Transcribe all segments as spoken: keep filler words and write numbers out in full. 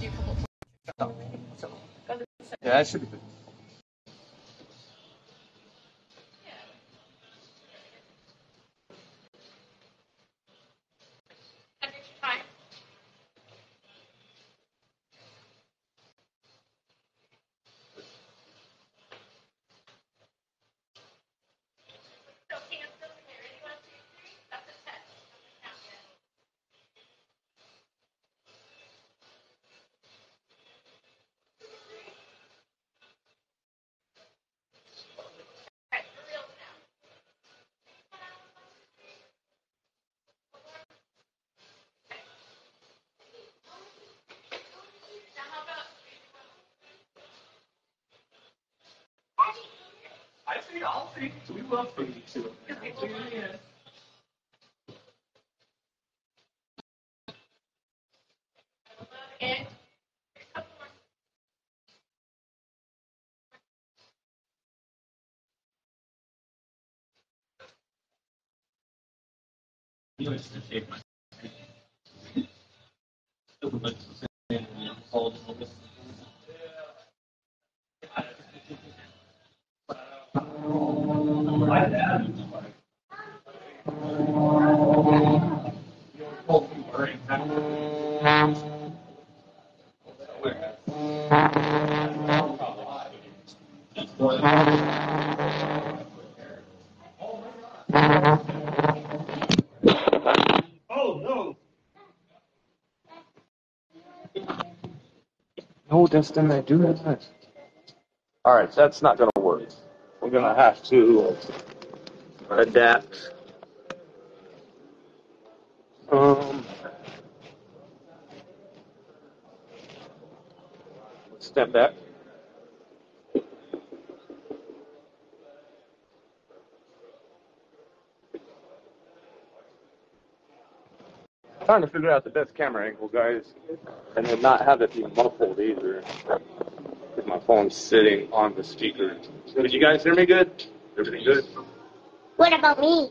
Yeah, that should be good. I see all things. We love food too. Yeah. You know, it's to take my. My dad. Oh no! No, Destin, I do that. All right, that's not gonna work. We're gonna have to adapt. Um, step back. Trying to figure out the best camera angle, guys, and then not have it be muffled either. Because my phone's sitting on the speaker. Did you guys hear me good? Everything good? What about me?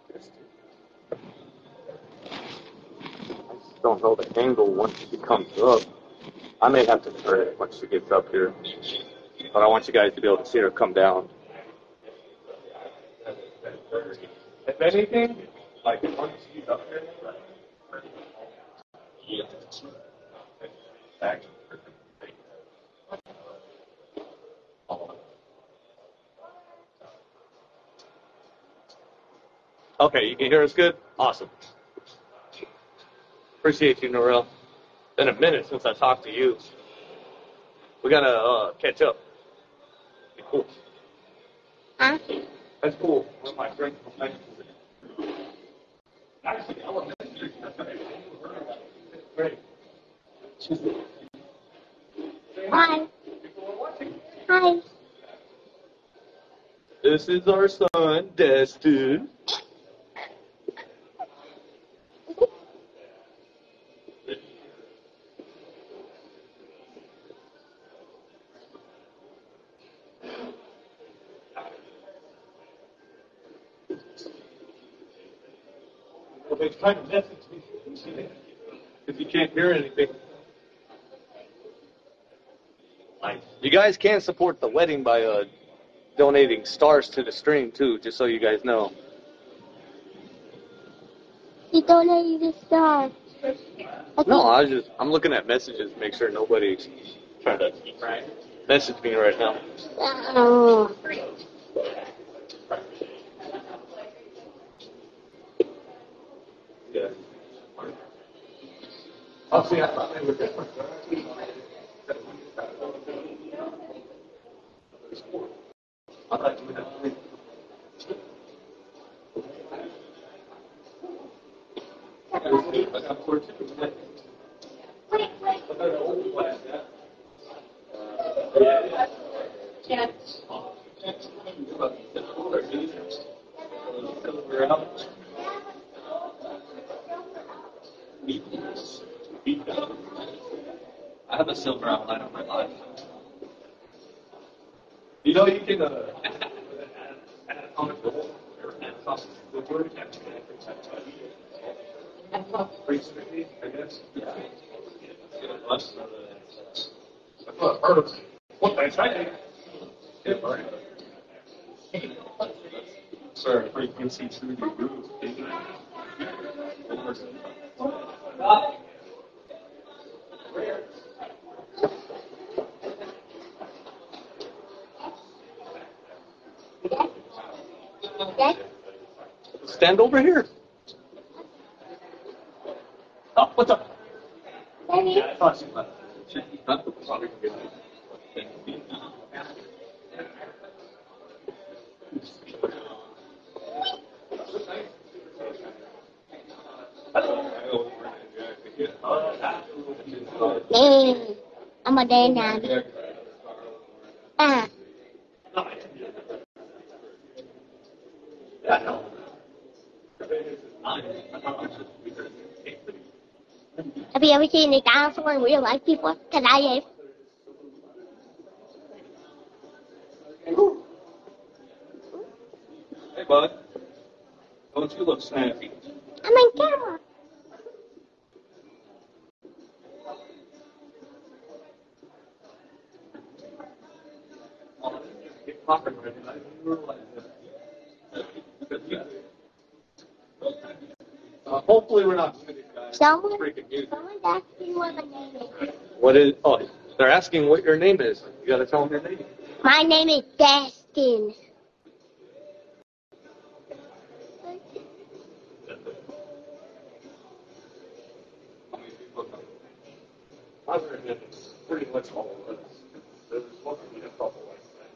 I just don't know the angle once she comes up. I may have to turn it once she gets up here. But I want you guys to be able to see her come down. If anything, like once she's up here, yeah. Back. Okay, you can hear us good? Awesome. Appreciate you, Norel. Been a minute since I talked to you. We gotta uh, catch up. Be cool. Huh? That's cool. One of my friends from high school. Actually, elementary. Great. Hi. Hi. This is our son, Destin. Okay, try to message me if you can't hear anything. You guys can support the wedding by uh, donating stars to the stream too, just so you guys know. You donated the star. No, I was just I'm looking at messages, make sure nobody's trying to message me right now. Oh. Yeah. Oh, see, I thought they were different. I thought you would have three. I got four too. Wait, wait. I got an old class, yeah. Yeah. Yeah. I have a silver outline on my life. You know, you can uh, add, add a comic book or add something to the word. Pretty strictly, I guess. Yeah. What that's right. Yeah, right. Sir, you can see through the roof. Stand over here. Oh, what's up? Daddy. Hey, I'm a day now. Ah. Have you ever seen a dinosaur in real life before? Cause I have. Hey, bud. Don't you look snappy? I'm on camera. Uh, hopefully we're not guys. Someone, Freaking music. someone's asking what my name is. What is? Oh, they're asking what your name is. You gotta tell them your name. My name is Destin. Other than it's pretty much all of us. There's supposed to be a couple like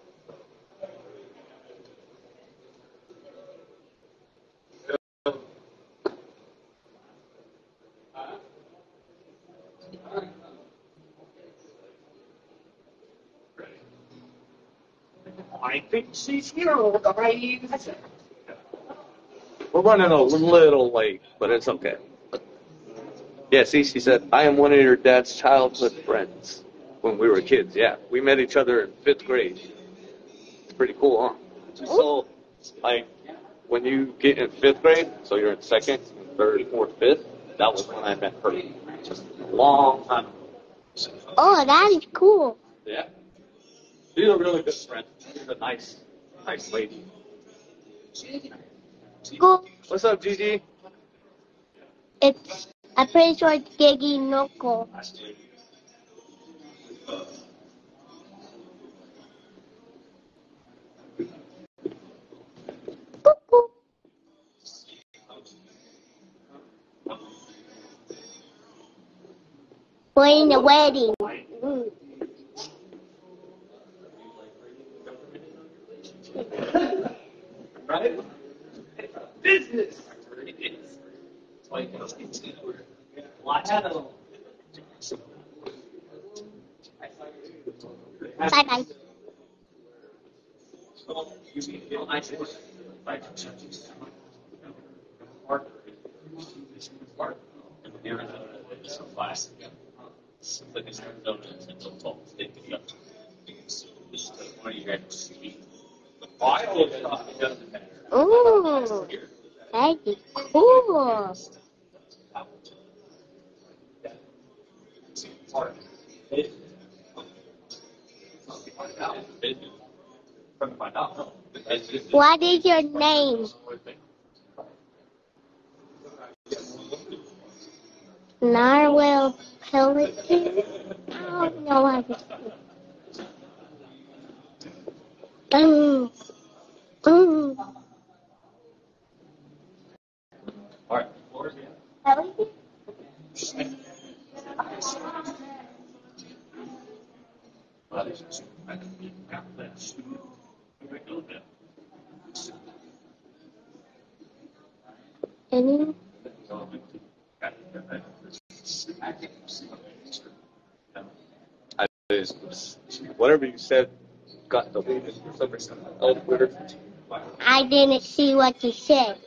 I think she's here, guys. We're running a little late, but it's okay. Yeah, see, she said, I am one of your dad's childhood friends when we were kids. Yeah, we met each other in fifth grade. It's pretty cool, huh? So, like, when you get in fifth grade, so you're in second, third, fourth, fifth, that was when I met her. Just a long time ago. Oh, that is cool. Yeah. She's a really good friend. She's a nice, nice lady. Cool. What's up, Gigi? It's, I'm pretty sure it's Gigi Noko. Cuckoo. We're in a wedding. Mm. Right? Business. Like, well, I had a. Bye bye. Ooh, that is cool. What is your name? Narwhal Pelican? I don't know what it is. Mm. Mm. Pelican? Any? I, whatever you said got deleted for some reason. Oh, Twitter. I didn't see what you said.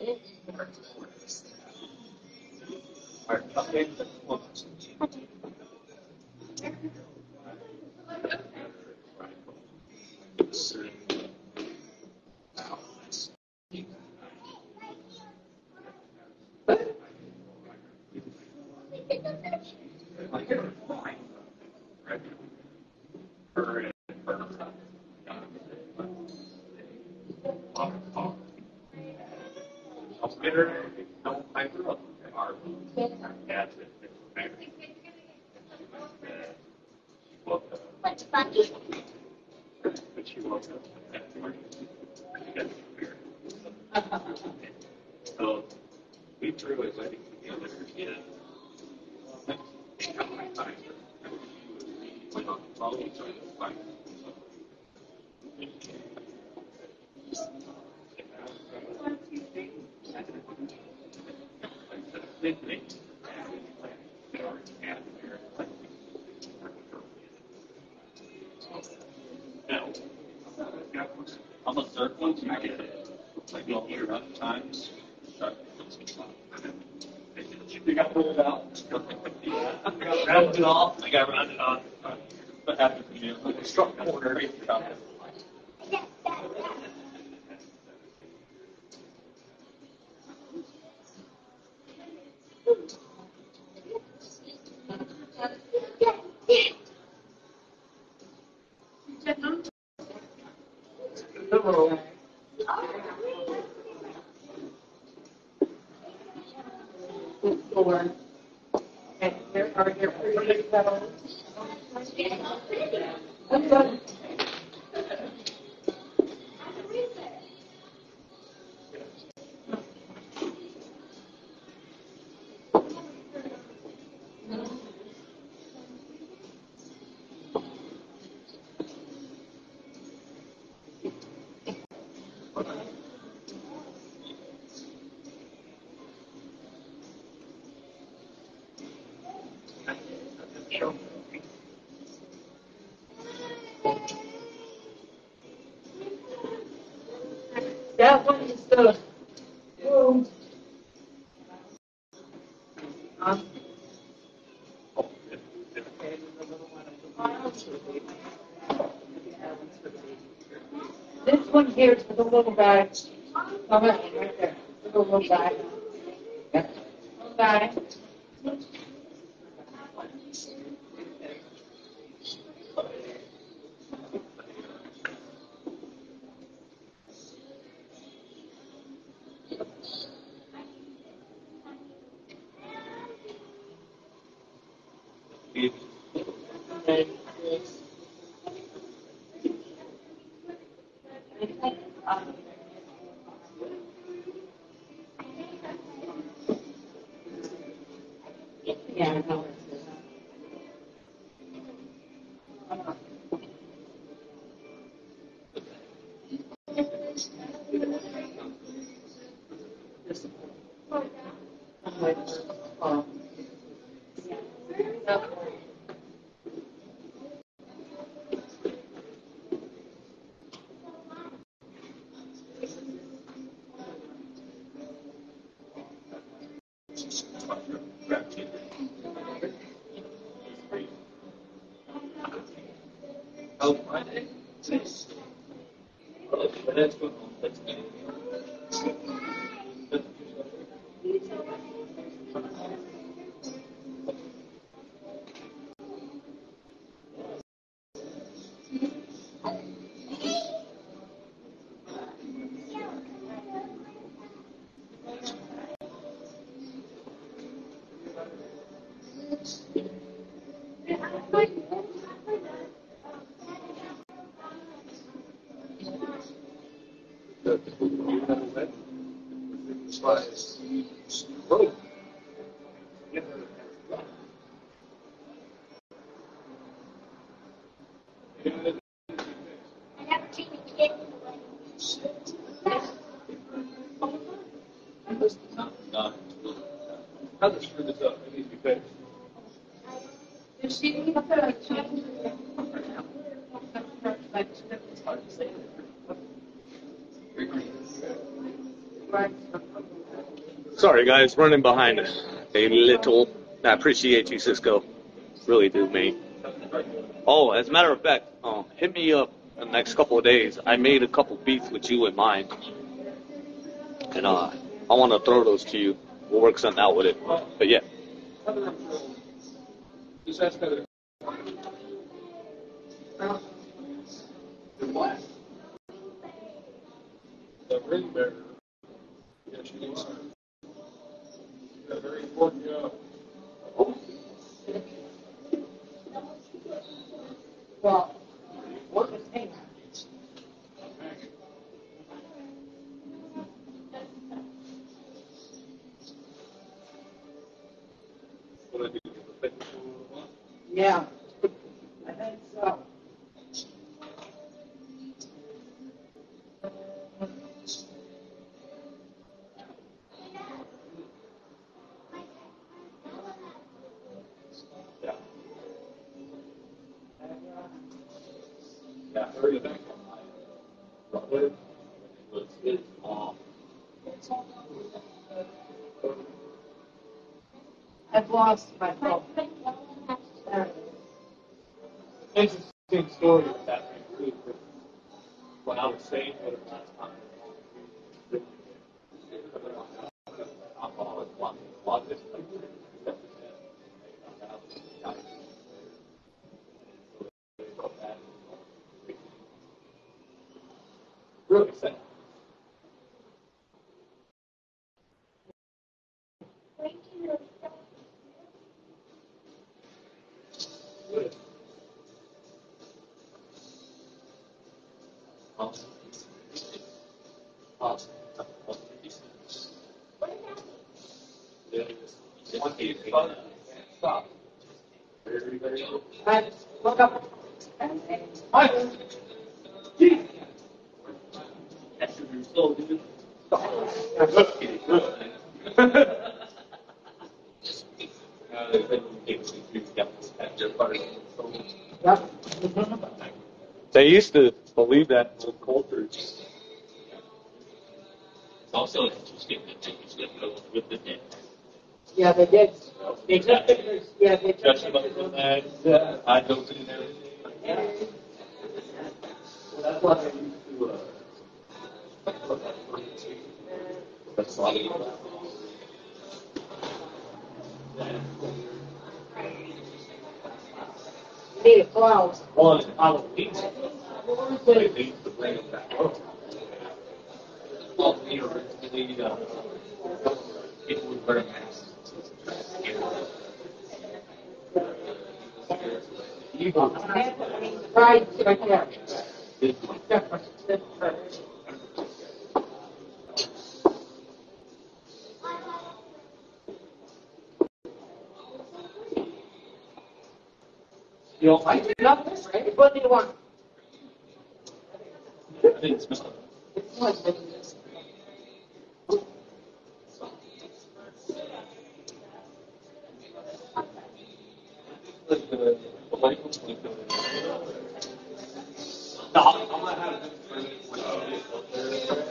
What's funny? So we threw a wedding together in time. Went on the phone, so it was fine. On the third one, you get it. Like you'll hear enough times. You got to put it out. I got rounded off. I got rounded off. What happened to you? Like a struck corner. Hello. Four. And there are your pretty petals. That one is the room. Um, this one here is for the little guy. Oh, right there. The little guy. Little guy. Yeah, I know. Oh, Friday? Six. Oh, that's good. That's good. I never seen a kid in the wedding. How to screw this up? It needs to be fixed. Did she need to change? Right. Sorry, guys, running behind a little. I appreciate you, Cisco. Really do, mate. Oh, as a matter of fact, uh, hit me up in the next couple of days. I made a couple beats with you in mind, and uh, I want to throw those to you. We'll work something out with it. But yeah. Just ask her. Ring bearer. Yes, you are. You got a very important job. Well, what was hanging? Yeah, I think so. Yeah. Yeah, I heard it back on my brother. It was his mom. I've lost my phone. Interesting story with that thing, too. When I was saying to it last time, alcohol is one one this really sad. Um, um, yeah, one day it's fun. Stop. Very, very good. I look up. Hi. Jeez. That should be so good. Stop. Kidding. They used to believe that in old culture. It's also interesting that they used to go with the dead. Yeah, they did. They took Exactly. pictures. Yeah, they took Just about pictures. the that. Yeah. I don't and everything. Yeah. Well, that's why they used to. Uh, that's a lot of Need a close. on Halloween. They used to bring them back. Well, you know, originally, uh, people would wear masks. Right, right there. You don't like it? Nothing, right? What do you want? I didn't smell it. It's like this. Like the, the white ones, like the. No, I'm I'm gonna have this for this when I get up there.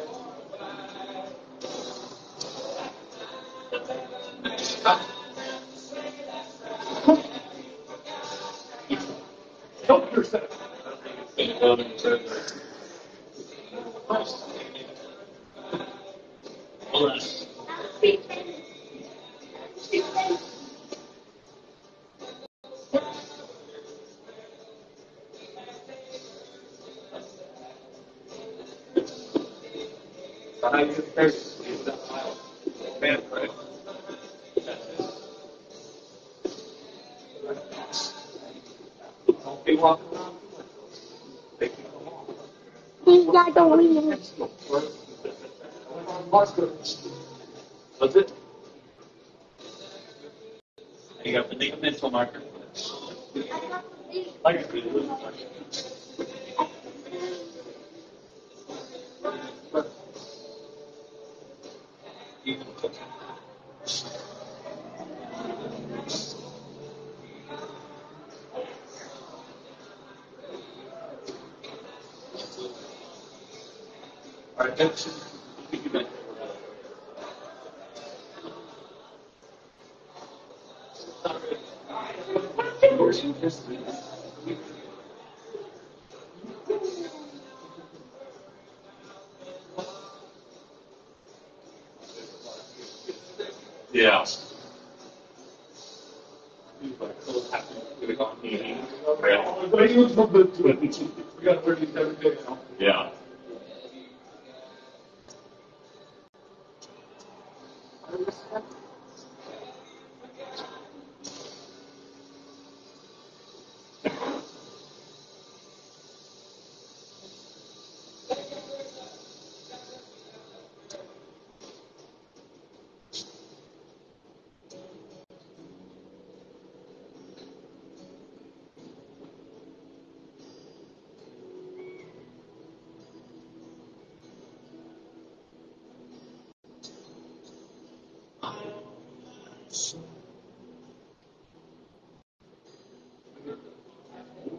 Help yourself. Bless. Behind your face, leave that aisle. Man, right? Don't be walking around. They can come on. He's not going in. What's it? You got the name mental marker. I agree with you. All right, that's you bet. Yeah. We got thirty-seven days. Yeah.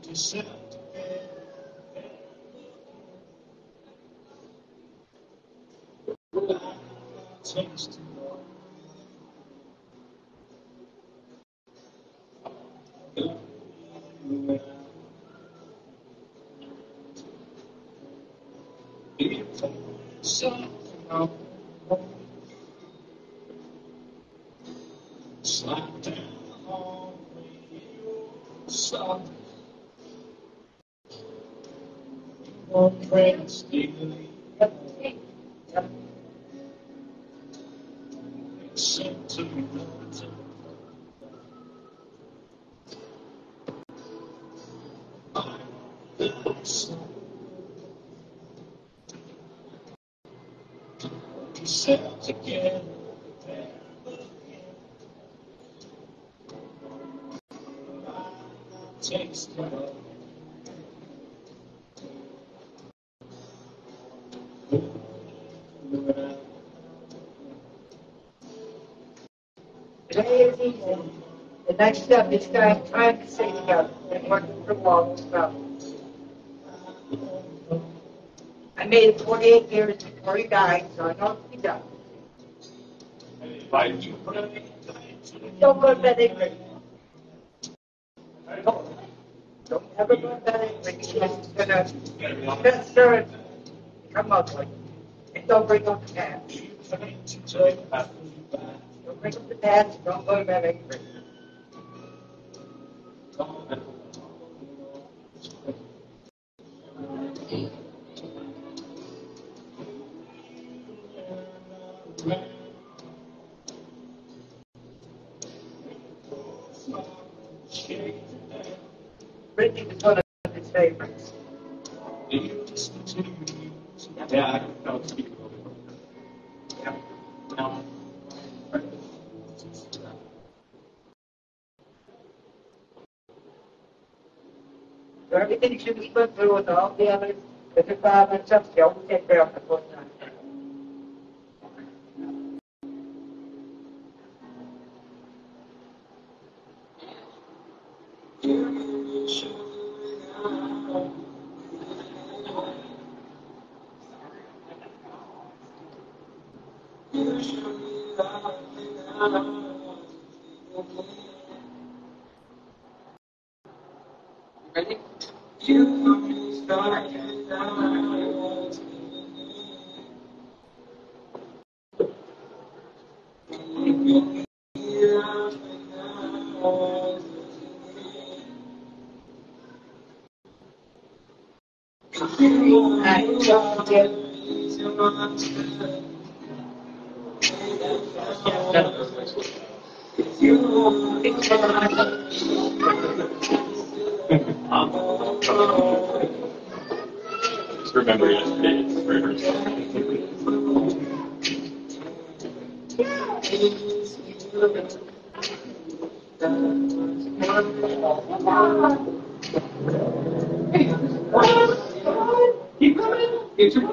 Today is easy. The next step is guys trying to stay together and working from home stuff. I made it forty-eight years before he died, so I know what he done. Don't go to bed angry. Don't ever go to bed angry because it's gonna gonna stir it, come ugly. And don't bring up the past. Don't bring up the past. Don't go to bed angry. Brittany was one of his favorites. Yeah, I don't speak a little bit. Yeah. No. So everything should be put through with all the others, the department stuff, they always take care of the full time. Ready? Just remember yesterday, it's rehearsal. Keep coming. Get your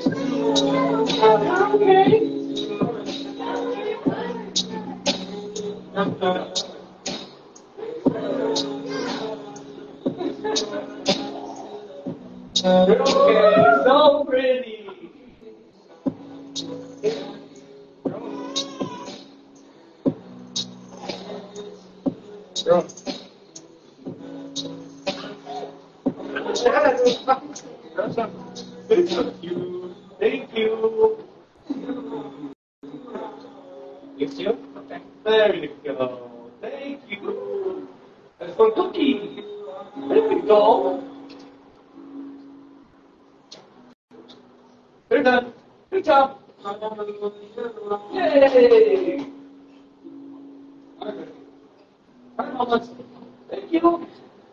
okay. Okay, so pretty. Thank you. Thank you. Thank you. Okay. There you go. Thank you. That's for cookie. There we go. They're done. Good job. Yay. All right, Mama. Thank you.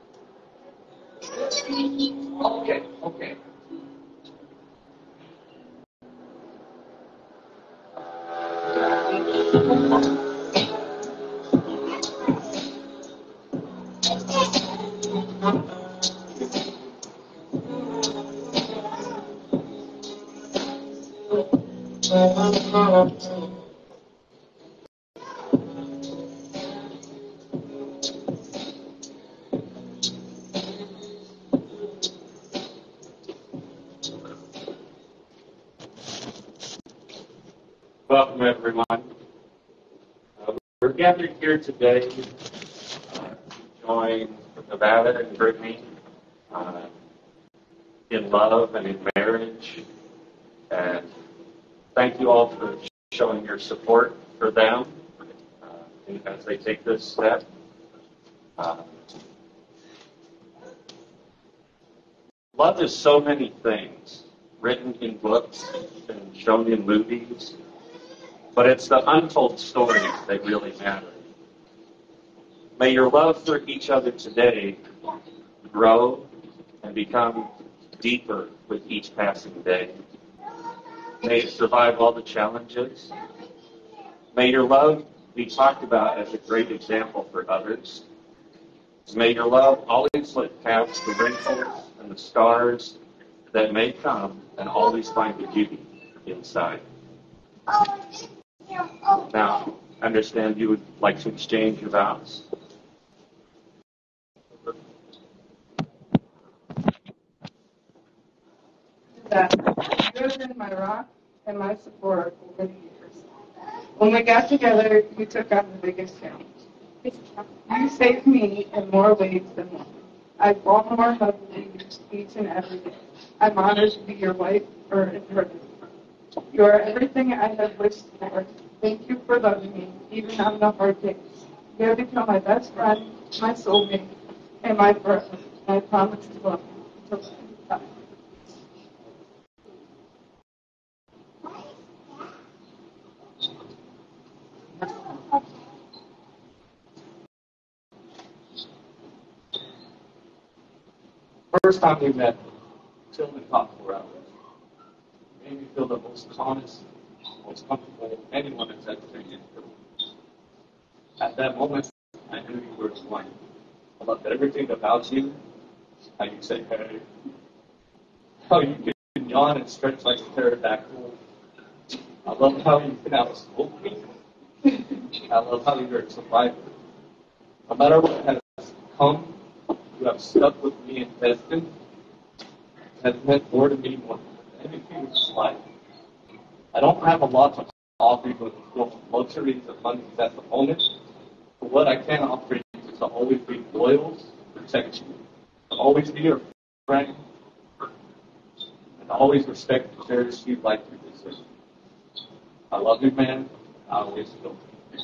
Okay, okay. Welcome, everyone. Uh, we're gathered here today uh, to join Nevada and Brittany uh, in love and in marriage. And thank you all for showing your support for them uh, as they take this step. Uh, love is so many things, written in books and shown in movies. But it's the untold stories that really matter. May your love for each other today grow and become deeper with each passing day. May it survive all the challenges. May your love be talked about as a great example for others. May your love always look past the wrinkles and the scars that may come and always find the beauty inside. Now, I understand you would like to exchange your vows. That you have been my rock and my support over the years. When we got together, you took on the biggest challenge. You saved me in more ways than one. I fall more heavily each and every day. I'm honored to be your wife or inherited. You are everything I have wished for. Thank you for loving me, even on the hard days. You have become my best friend, my soulmate, and my forever. And I promise to love you until the end of time. First time we met, Tillman talked for hours. Made me feel the most calmest, most comfortable anyone has ever been in. At that moment, I knew you were the one. I loved everything about you. How you say hey. How you can yawn and stretch like a pterodactyl. I love how you can outsmoke me. I love how you're a survivor. No matter what has come, you have stuck with me and tested. Has meant more to me more than anything in this life. I don't have a lot to offer you with luxuries of money at the moment. But what I can offer you is to always be loyal, protect you, to always be your friend, and to always respect and cherish you like you deserve. I love you, man. I always will.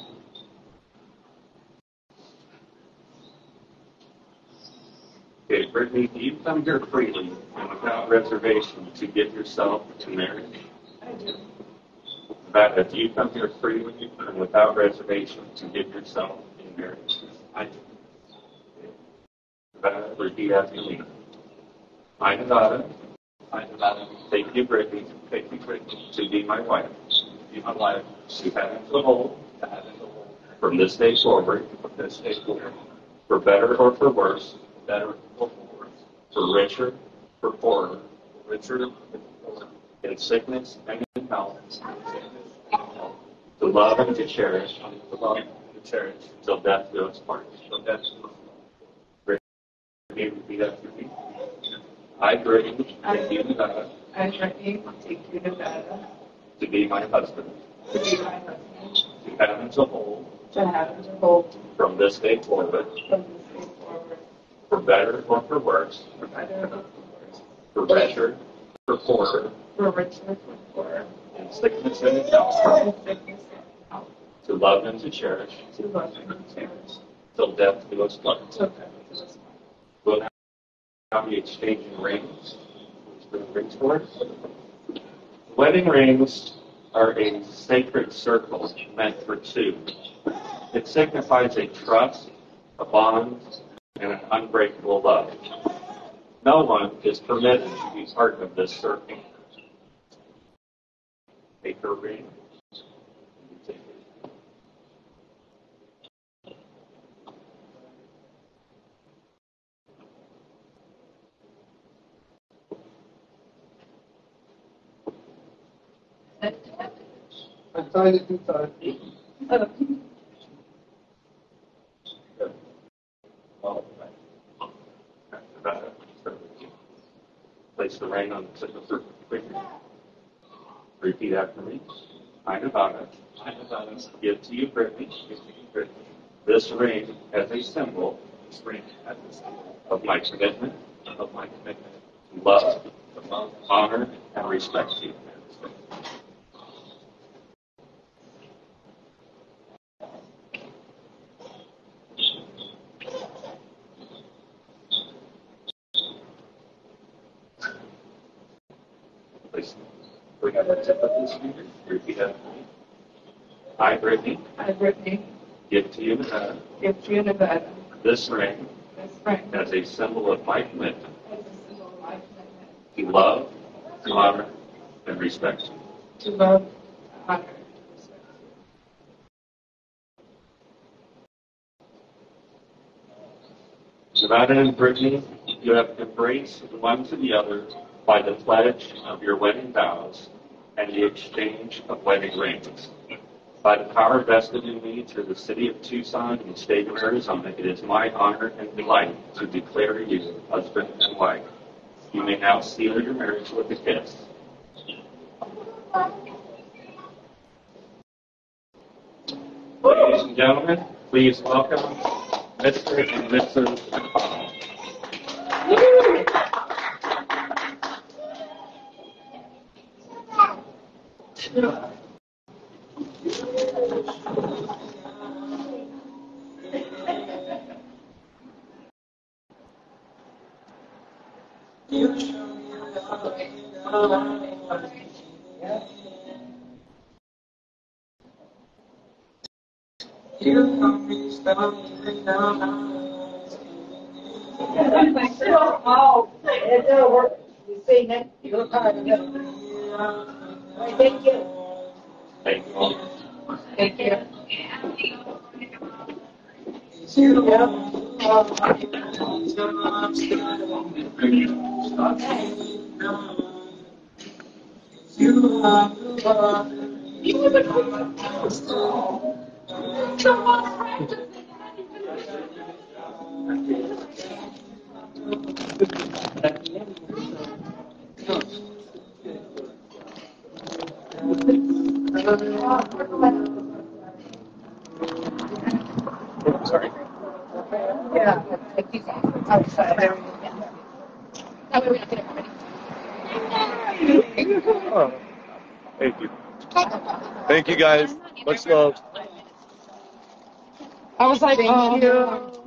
Okay, Brittany, do you come here freely and without reservation to give yourself to marriage? I do. Rebecca, do you come here freely and without reservation to give yourself in marriage? I do. Rebecca, repeat after me. I, Nevada, I, Nevada, take you, Brittany, take you, Brittany, to be my wife, to be my wife, to have into the whole, to have into the whole, from this day forward, from this day forward, for better or for worse, better or for worse, for richer, for poorer, for richer, for poorer, in sickness and in health, in sickness and in health, to love and to cherish, to love and to cherish, till death do us part, till death do us part. Brittany, repeat after me. I, Brittany, take you, Nevada, I, Brittany, take you to Nevada to be my husband, to be my husband, to have and to hold, to have and to hold from this day forward, from this day forward, for better or for worse, for better or for worse, for richer, for poorer, for richer, for poorer, in sickness and in health, in sickness and in health, to love and to cherish, to love and to cherish, till death do us part. till death do us part. We'll now be exchanging rings. Bring the rings forward. Wedding rings are a sacred circle meant for two. It signifies a trust, a bond, and an unbreakable love. No one is permitted to be part of this circle. Take her ring. Take it. I tried it two times. Good. All right. After that, start with you. Place the ring on the signature finger. Repeat after me. I, Nevada, I, Nevada, give to you, Brittany, give to you, Brittany, this ring as a symbol, this ring as a symbol of my commitment, of my commitment to love, to love, honor, and respect you. Please. We're going to tip of this finger. Repeat after me. I, Brittany, I, Brittany, give to you, Nevada, give to you, Nevada, this ring this ring as a symbol of my commitment as a symbol of my commitment to love, to honor, and respect you. to love, honor, and respect you. Nevada and Brittany, you have embraced one to the other by the pledge of your wedding vows and the exchange of wedding rings. By the power vested in me through the city of Tucson and the state of Arizona, it is my honor and delight to declare you husband and wife. You may now seal your marriage with a kiss. Ladies and gentlemen, please welcome Mister and Missus McConnell. Oh, it don't work. You see, Nick, you look hard to get it. Thank you. Thank you all. Thank you. Sorry. Yeah. Outside. That way we don't get it already. Oh, thank you. Thank you, guys. Much love. I was like, oh.